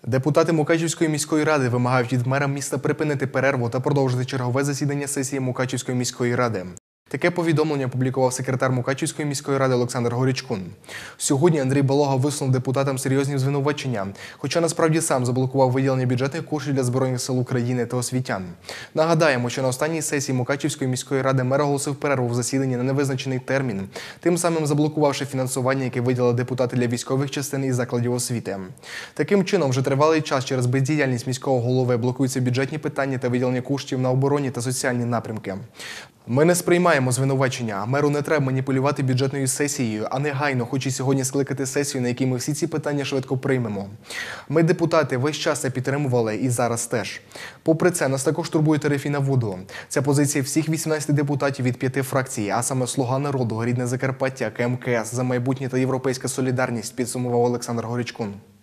Депутати Мукачівської міської ради вимагають від мера міста припинити перерву та продовжити чергове засідання сесії Мукачівської міської ради. Таке повідомлення опублікував секретар Мукачівської міської ради Олександр Горічкун. Сьогодні Андрій Балога висунув депутатам серйозні звинувачення, хоча насправді сам заблокував виділення бюджетних коштів для Збройних сил України та освітян. Нагадаємо, що на останній сесії Мукачівської міської ради мер оголосив перерву в засіданні на невизначений термін, тим самим заблокувавши фінансування, яке виділили депутати для військових частин і закладів освіти. Таким чином, вже тривалий час через бездіяльність міського голови блокуються бюджетні питання та виділення коштів на оборонні та соціальні напрямки. Ми не сприймаємо звинувачення. Меру не треба маніпулювати бюджетною сесією, а негайно хоче сьогодні скликати сесію, на якій ми всі ці питання швидко приймемо. Ми, депутати, весь час це підтримували і зараз теж. Попри це, нас також турбує тарифи на воду. Це позиція всіх 18 депутатів від 5 фракцій, а саме «Слуга народу», «Рідне Закарпаття», КМКС, «За майбутнє» та «Європейська солідарність», підсумував Олександр Горічкун.